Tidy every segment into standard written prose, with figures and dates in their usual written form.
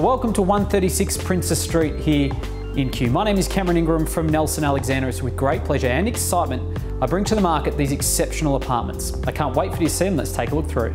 welcome to 136 Princess Street here in Kew. My name is Cameron Ingram from Nelson Alexander. It's with great pleasure and excitement I bring to the market these exceptional apartments. I can't wait for you to see them. Let's take a look through.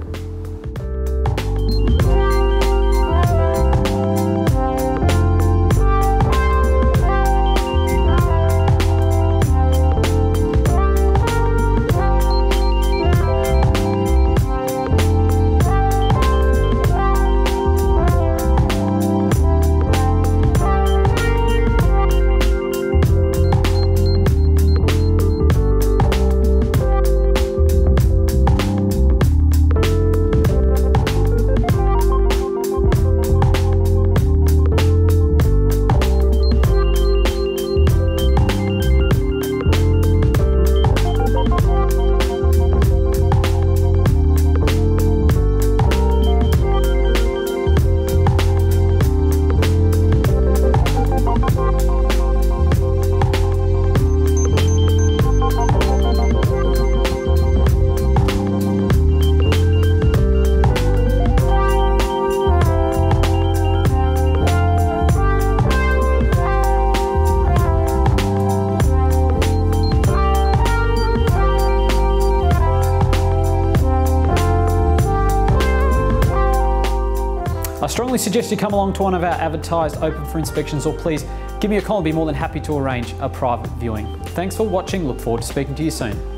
I strongly suggest you come along to one of our advertised open for inspections, or please give me a call and be more than happy to arrange a private viewing. Thanks for watching. Look forward to speaking to you soon.